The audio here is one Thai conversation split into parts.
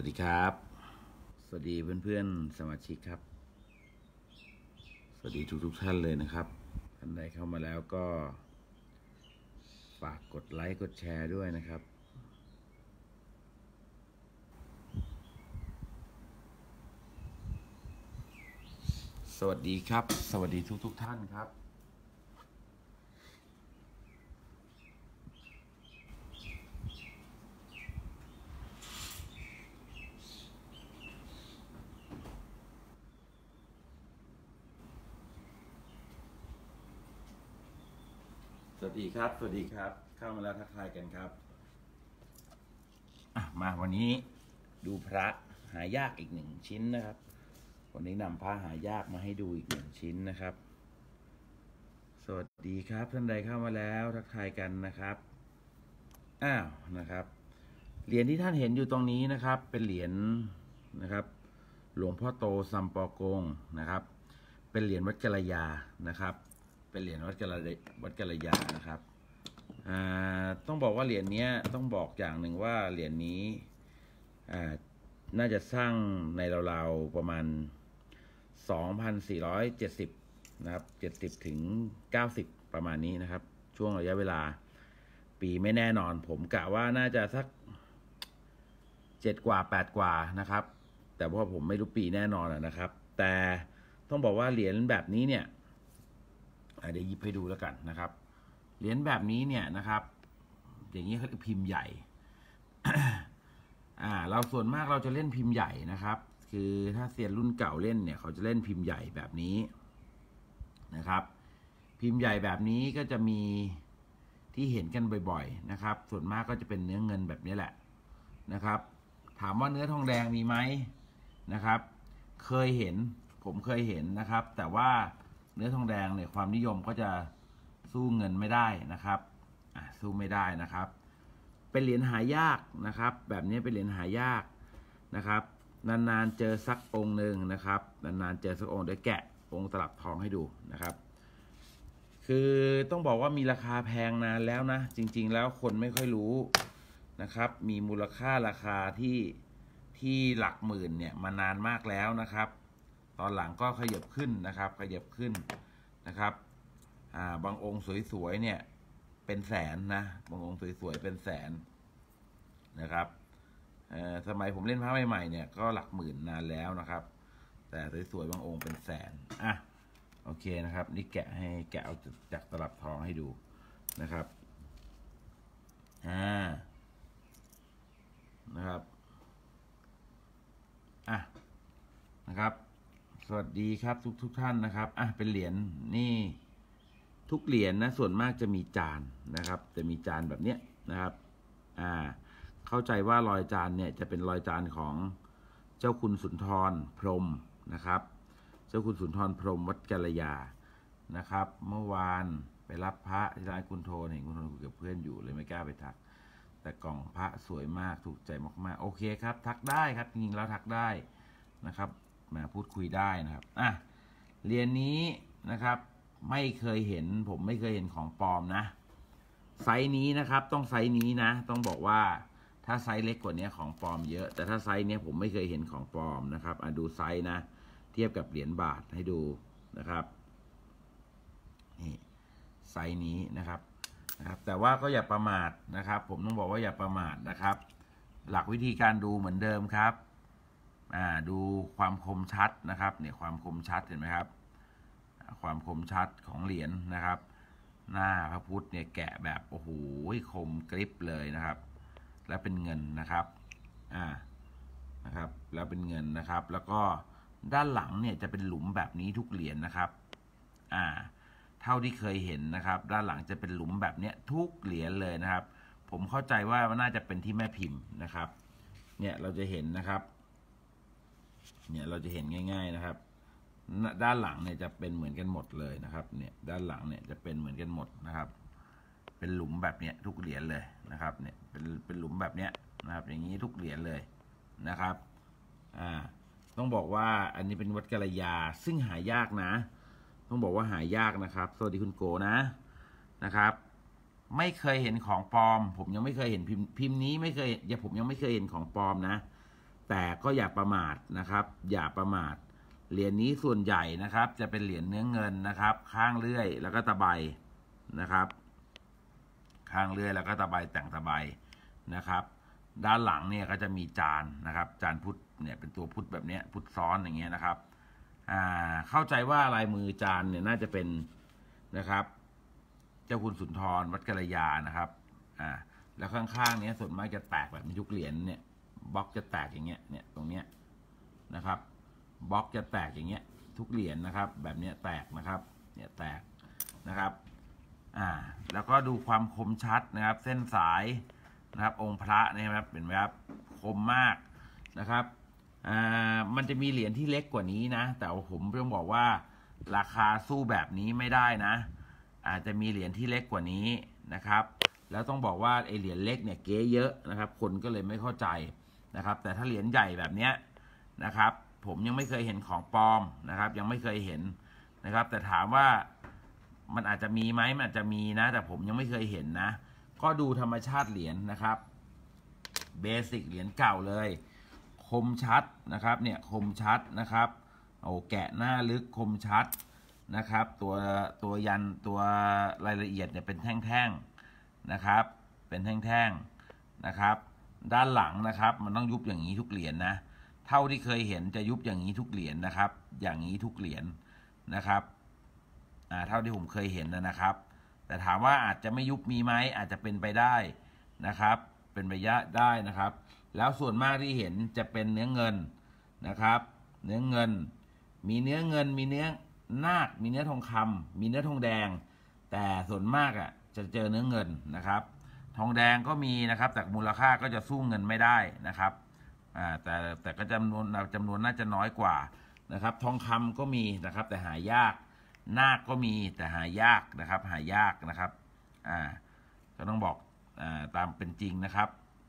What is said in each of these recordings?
วัสดีครับสวัสดีเพื่อนๆสมาชิกครับสวัสดีทุกท่านเลยนะครับท่านใดเข้ามาแล้วก็ฝากกดไลค์กดแชร์ด้วยนะครับสวัสดีครับสวัสดีทุกท่านครับสวัสดีครับสวัสดีครับเข้ามาแล้วทักทายกันครับมาวันนี้ดูพระหายากอีก1 ชิ้นนะครับวันนี้นำพระหายากมาให้ดูอีก1 ชิ้นนะครับสวัสดีครับท่านใดเข้ามาแล้วทักทายกันนะครับนะครับเหรียญที่ท่านเห็นอยู่ตรงนี้นะครับเป็นเหรียญนะครับหลวงพ่อโตซัมปอกงนะครับเป็นเหรียญวัดกะลยานะครับเป็นเหรียญวัดกะลยานะครับต้องบอกว่าเหรียญนี้ต้องบอกอย่างหนึ่งว่าเหรียญนี้น่าจะสร้างในราวๆประมาณ 2,470 นะครับ70 ถึง 90ประมาณนี้นะครับช่วงระยะเวลาปีไม่แน่นอนผมกะว่าน่าจะสัก7 กว่า8 กว่านะครับแต่เพราะผมไม่รู้ปีแน่นอนนะครับแต่ต้องบอกว่าเหรียญแบบนี้เนี่ยเดี๋ยวหยิบให้ดูแล้วกันนะครับเหรียญแบบนี้เนี่ยนะครับอย่างนี้เขาเรียกพิมพ์ใหญ่ เราส่วนมากเราจะเล่นพิมพ์ใหญ่นะครับคือถ้าเซียนรุ่นเก่าเล่นเนี่ยเขาจะเล่นพิมพ์ใหญ่แบบนี้นะครับพิมพ์ใหญ่แบบนี้ก็จะมีที่เห็นกันบ่อยๆนะครับส่วนมากก็จะเป็นเนื้อเงินแบบนี้แหละนะครับถามว่าเนื้อทองแดงมีไหมนะครับเคยเห็นผมเคยเห็นนะครับแต่ว่าเนื้อทองแดงเนี่ยความนิยมก็จะสู้เงินไม่ได้นะครับสู้ไม่ได้นะครับเป็นเหรียญหายากนะครับแบบนี้เป็นเหรียญหายากนะครับนานๆเจอสักองค์หนึ่งนะครับนานๆเจอสักองค์เดี๋ยวแกะองค์ตลับทองให้ดูนะครับคือต้องบอกว่ามีราคาแพงนานแล้วนะจริงๆแล้วคนไม่ค่อยรู้นะครับมีมูลค่าราคาที่หลักหมื่นเนี่ยมานานมากแล้วนะครับตอนหลังก็ขยับขึ้นนะครับขยับขึ้นนะครับบางองค์สวยๆเนี่ยเป็นแสนนะบางองค์สวยๆเป็นแสนนะครับสมัยผมเล่นพระใหม่ๆเนี่ยก็หลักหมื่นนานแล้วนะครับแต่สวยๆบางองค์เป็นแสนโอเคนะครับนี่แกะเอาจากตลับทองให้ดูนะครับนะครับนะครับสวัสดีครับทุกท่านนะครับเป็นเหรียญนี่ทุกเหรียญนะส่วนมากจะมีจานนะครับจะมีจานแบบเนี้ยนะครับเข้าใจว่ารอยจานเนี่ยจะเป็นรอยจานของเจ้าคุณสุนทรพรหมนะครับเจ้าคุณสุนทรพรหมวัดกะลยานะครับเมื่อวานไปรับพระที่ร้านคุณโทนเห็นคุณโทนคุยกับเพื่อนอยู่เลยไม่กล้าไปทักแต่กล่องพระสวยมากถูกใจมากๆโอเคครับทักได้ครับจริงๆแล้วทักได้นะครับมาพูดคุยได้นะครับเหรียญนี้นะครับไม่เคยเห็นผมไม่เคยเห็นของปลอมนะไซส์นี้นะครับต้องไซส์นี้นะต้องบอกว่าถ้าไซส์เล็กกว่านี้ของปลอมเยอะแต่ถ้าไซส์นี้ผมไม่เคยเห็นของปลอมนะครับดูไซส์นะเทียบกับเหรียญบาทให้ดูนะครับนี่ไซส์นี้นะครับแต่ว่าก็อย่าประมาทนะครับผมต้องบอกว่าอย่าประมาทนะครับหลักวิธีการดูเหมือนเดิมครับดูความคมชัดนะครับเนี่ยความคมชัดเห็นไหมครับความคมชัดของเหรียญนะครับหน้าพระพุทธเนี่ยแกะแบบโอ้โหคมกริบเลยนะครับแล้วเป็นเงินนะครับนะครับแล้วเป็นเงินนะครับแล้วก็ด้านหลังเนี่ยจะเป็นหลุมแบบนี้ทุกเหรียญนะครับเท่าที่เคยเห็นนะครับด้านหลังจะเป็นหลุมแบบนี้ทุกเหรียญเลยนะครับผมเข้าใจว่าน่าจะเป็นที่แม่พิมพ์นะครับเนี่ยเราจะเห็นนะครับเนี่ยเราจะเห็นง่ายๆนะครับด้านหลังเนี่ยจะเป็นเหมือนกันหมดเลยนะครับเนี่ยด้านหลังเนี่ยจะเป็นเหมือนกันหมดนะครับเป็นหลุมแบบนี้ทุกเหรียญเลยนะครับเนี่ยเป็นหลุมแบบนี้นะครับอย่างนี้ทุกเหรียญเลยนะครับต้องบอกว่าอันนี้เป็นวัดกะลยาซึ่งหายากนะต้องบอกว่าหายากนะครับสวัสดีคุณโกนะครับไม่เคยเห็นของปลอมผมยังไม่เคยเห็นพิมพ์นี้ไม่เคยผมยังไม่เคยเห็นของปลอมนะแต่ก็อย่าประมาทนะครับอย่าประมาทเหรียญนี้ส่วนใหญ่นะครับจะเป็นเหรียญเนื้อเงินนะครับข้างเลื่อยแล้วก็ตะไบนะครับข้างเลื่อยแล้วก็ตะไบแต่งตะไบนะครับด้านหลังเนี่ยก็จะมีจานนะครับจานพุทธเนี่ยเป็นตัวพุทธแบบนี้พุทธซ้อนอย่างเงี้ยนะครับเข้าใจว่าลายมือจานเนี่ยน่าจะเป็นนะครับเจ้าคุณสุนทรวัดกัลยานะครับแล้วข้างๆนี้ส่วนมากจะแตกแบบยุคเหรียญเนี่ยบล็อกจะแตกอย่างเงี้ยเนี่ยตรงเนี้ยนะครับบล็อกจะแตกอย่างเงี้ยทุกเหรียญนะครับแบบเนี้ยแตกนะครับเนี่ยแตกนะครับแล้วก็ดูความคมชัดนะครับเส้นสายนะครับองค์พระนะครับเห็นไหมครับคมมากนะครับมันจะมีเหรียญที่เล็กกว่านี้นะแต่ผมต้องบอกว่าราคาสู้แบบนี้ไม่ได้นะอาจจะมีเหรียญที่เล็กกว่านี้นะครับแล้วต้องบอกว่าไอเหรียญเล็กเนี่ยเก๊เยอะนะครับคนก็เลยไม่เข้าใจนะครับแต่ถ้าเหรียญใหญ่แบบเนี้ยนะครับผมยังไม่เคยเห็นของปลอมนะครับยังไม่เคยเห็นนะครับแต่ถามว่ามันอาจจะมีไหมมันอาจจะมีนะแต่ผมยังไม่เคยเห็นนะก็ดูธรรมชาติเหรียญนะครับเบสิกเหรียญเก่าเลยคมชัดนะครับเนี่ยคมชัดนะครับแกะหน้าลึกคมชัดนะครับตัวยันตัวรายละเอียดเนี่ยเป็นแท่งๆนะครับเป็นแท่งๆนะครับด้านหลังนะครับมันต้องยุบอย่างนี้ทุกเหรียญนะเท่าที่เคยเห็นจะยุบอย่างนี้ทุกเหรียญนะครับอย่างนี้ทุกเหรียญนะครับเท่าที่ผมเคยเห็นนะครับแต่ถามว่าอาจจะไม่ยุบมีไหมอาจจะเป็นไปได้นะครับเป็นไปได้นะครับแล้วส่วนมากที่เห็นจะเป็นเนื้อเงินนะครับเนื้อเงินมีเนื้อเงินมีเนื้อนาคมีเนื้อทองคำมีเนื้อทองแดงแต่ส่วนมากจะเจอเนื้อเงินนะครับทองแดงก็มีนะครับแต่มูลค่าก็จะสู้เงินไม่ได้นะครับแต่ก็จำนวนน่าจะน้อยกว่านะครับทองคำก็มีนะครับแต่หายากนาคก็มีแต่หายากนะครับหายากนะครับก็ต้องบอกตามเป็นจริงนะครับ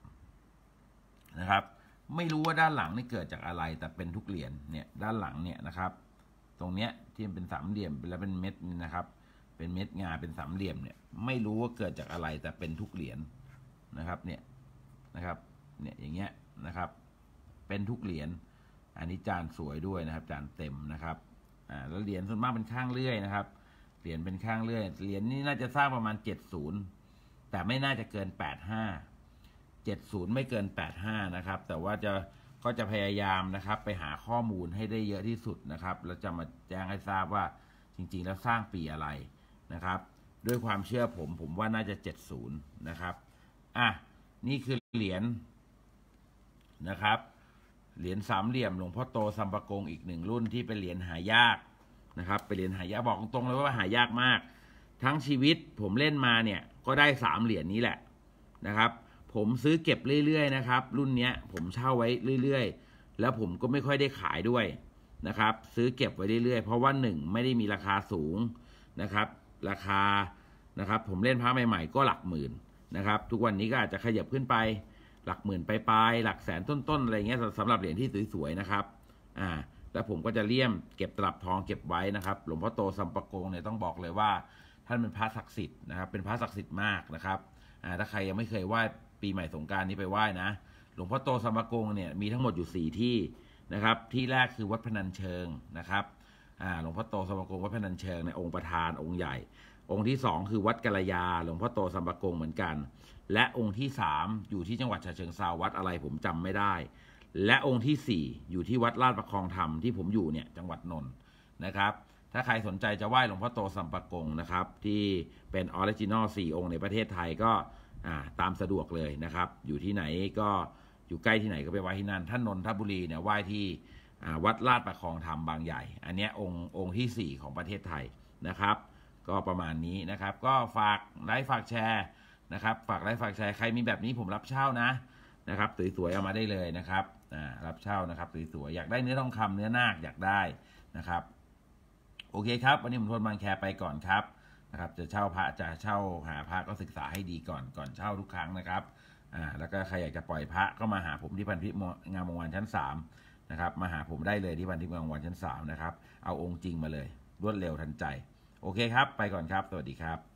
ไม่รู้ว่าด้านหลังนี่เกิดจากอะไรแต่เป็นทุกเหรียญเนี่ยด้านหลังเนี่ยนะครับตรงเนี้ยที่เป็นสามเหลี่ยมแล้วเป็นเม็ดนี่นะครับเป็นเม็ดงาเป็นสามเหลี่ยมเนี่ยไม่รู้ว่าเกิดจากอะไรแต่เป็นทุกเหรียญนะครับเนี่ยนะครับเนี่ยอย่างเงี้ยนะครับเป็นทุกเหรียญอันนี้จานสวยด้วยนะครับจานเต็มนะครับแล้วเหรียญส่วนมากเป็นข้างเลื่อยนะครับเหรียญเป็นข้างเลื่อยเหรียญนี้น่าจะสร้างประมาณ70แต่ไม่น่าจะเกิน70ไม่เกิน85นะครับแต่ว่าก็จะพยายามนะครับไปหาข้อมูลให้ได้เยอะที่สุดนะครับแล้วจะมาแจ้งให้ทราบว่าจริงๆแล้วสร้างปีอะไรนะครับด้วยความเชื่อผมว่าน่าจะ70นะครับนี่คือเหรียญนะครับเหรียญสามเหลี่ยมหลวงพ่อโตสัมปะกงอีก1รุ่นที่เป็นเหรียญหายากนะครับเป็นเหรียญหายากบอกตรงๆเลยว่าหายากมากทั้งชีวิตผมเล่นมาเนี่ยก็ได้3เหรียญนี้แหละนะครับผมซื้อเก็บเรื่อยๆนะครับรุ่นนี้ผมเช่าไว้เรื่อยๆแล้วผมก็ไม่ค่อยได้ขายด้วยนะครับซื้อเก็บไว้เรื่อยๆเพราะว่า1ไม่ได้มีราคาสูงนะครับราคานะครับผมเล่นพระใหม่ๆก็หลักหมื่นนะครับทุกวันนี้ก็อาจจะขยับขึ้นไปหลักหมื่นปลายๆหลักแสนต้นๆอะไรเงี้ยสำหรับเหรียญที่สวยๆนะครับแล้วผมก็จะเลี่ยมเก็บตลับทองเก็บไว้นะครับหลวงพ่อโตสัมปะกงเนี่ยต้องบอกเลยว่าท่านเป็นพระศักดิ์สิทธิ์นะครับเป็นพระศักดิ์สิทธิ์มากนะครับถ้าใครยังไม่เคยไหว้ปีใหม่สงกรานต์นี้ไปไหว้นะหลวงพ่อโตสัมปะกงเนี่ยมีทั้งหมดอยู่4ที่นะครับที่แรกคือวัดพนัญเชิงนะครับหลวงพ่อโตสัมปะกงวัดพนัญเชิงในองค์ประธานองค์ใหญ่องค์ที่2คือวัดกัลยาหลวงพ่อโตสัมปะกงเหมือนกันและองค์ที่3อยู่ที่จังหวัดฉะเชิงเทราวัดอะไรผมจำไม่ได้และองค์ที่4อยู่ที่วัดลาดประคองธรรมที่ผมอยู่เนี่ยจังหวัดนนท์นะครับถ้าใครสนใจจะไหว้หลวงพ่อโตสัมปะกงนะครับที่เป็นออริจินอล4องค์ในประเทศไทยก็ตามสะดวกเลยนะครับอยู่ที่ไหนก็อยู่ใกล้ที่ไหนก็ไปไหว้ที่นั่นท่านนนทบุรีเนี่ยไหว้ที่วัดลาดประคองธรรมบางใหญ่อันนี้องค์ที่4ของประเทศไทยนะครับก็ประมาณนี้นะครับก็ฝากไลค์ฝากแชร์นะครับฝากไลค์ฝากแชร์ใครมีแบบนี้ผมรับเช่านะครับสวยๆเอามาได้เลยนะครับรับเช่านะครับสวยๆอยากได้เนื้อทองคำเนื้อนาคอยากได้นะครับโอเคครับวันนี้ผมทนบางแคไปก่อนครับนะครับจะเช่าพระจะเช่าหาพระก็ศึกษาให้ดีก่อนเช่าทุกครั้งนะครับแล้วก็ใครอยากจะปล่อยพระก็มาหาผมที่พันธิงามวงวานชั้น3นะครับมาหาผมได้เลยที่พันธิงามวงวานชั้น3นะครับเอาองค์จริงมาเลยรวดเร็วทันใจโอเคครับไปก่อนครับสวัสดีครับ